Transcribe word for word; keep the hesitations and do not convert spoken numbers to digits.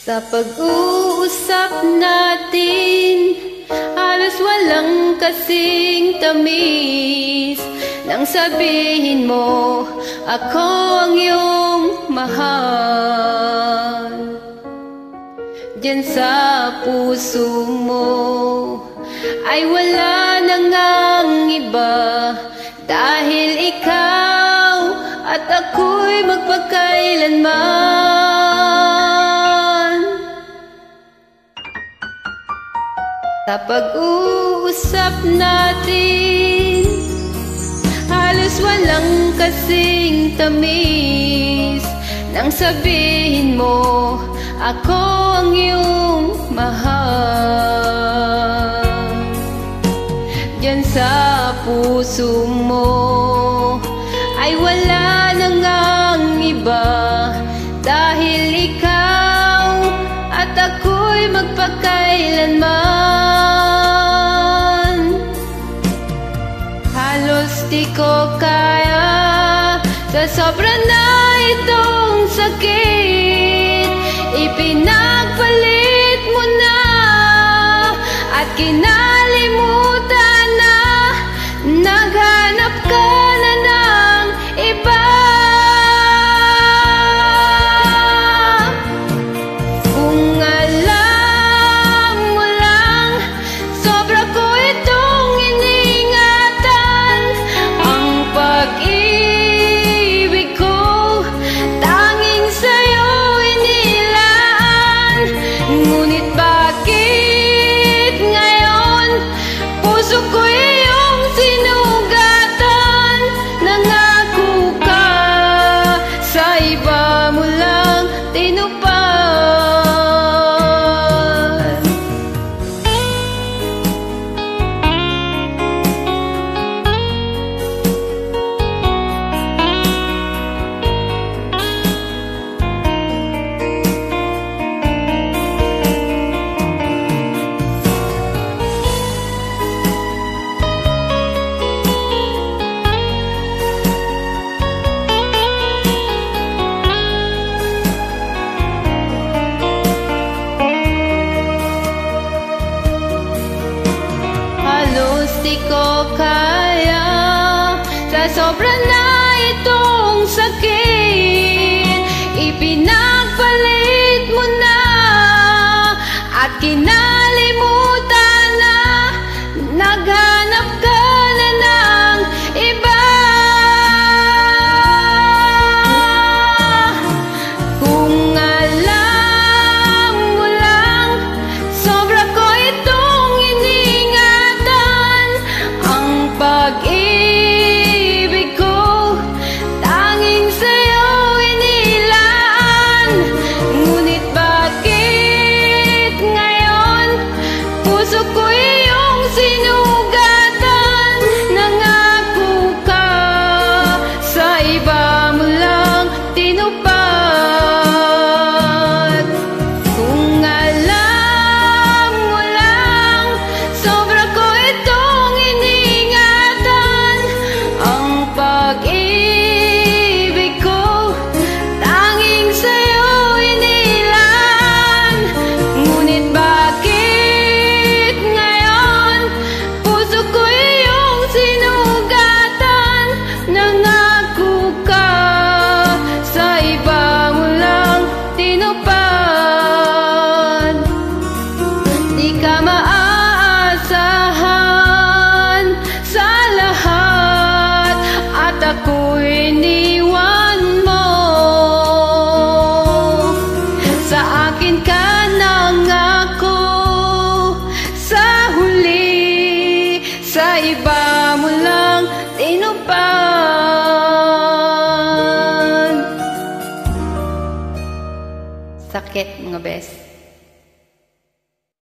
Sa pag-uusap natin, halos walang kasing tamis nang sabihin mo, ako ang iyong mahal. Diyan sa puso mo ay wala nang ang iba, dahil ikaw at ako'y magpakailanman. Sa pag-uusap natin, halos walang kasing tamis nang sabihin mo, ako ang iyong mahal. Diyan sa puso mo ay wala nang ang iba, dahil ikaw at ako'y magpakailanman. Halos di ko kaya, sa sobra na itong sakit, ipinagpalit mo na at kinalimutan na, naghanap ka na ng iba. Kung alam mo lang, sobra ko itong iningatan, ang pag-ibig ko tanging sa'yo inilaan. Ngunit bakit ngayon puso ko iyong sinugatan? Nangako ka, sa iba mo lang tinupad. Halos di ko kaya, sa sobra na itong sakit, ipinagpalit mo na at kinalimutan na, naghanap ka na ng iba. Kung alam mo lang, sobra ko itong iningatan, ang pag-ibig ko tanging sa'yo inilaan. Ngunit bakit ngayon puso ko iyong sinugatan? Nangako ka, sa iba mo lang tinupad. Kung alam mo lang, sobra ko itong iningatan, ang pag-ibig ko tanging sa'yo inilaan. Ngunit bakit ngayon puso ko iyong sinugatan? Nangako ka, sa iba mo lang tinupad. Di ka maaasahan sa lahat, at ako'y iniwan mo. Sa akin ka nangako, sa huli, sa iba mo lang tinupad. Sakit mga bes.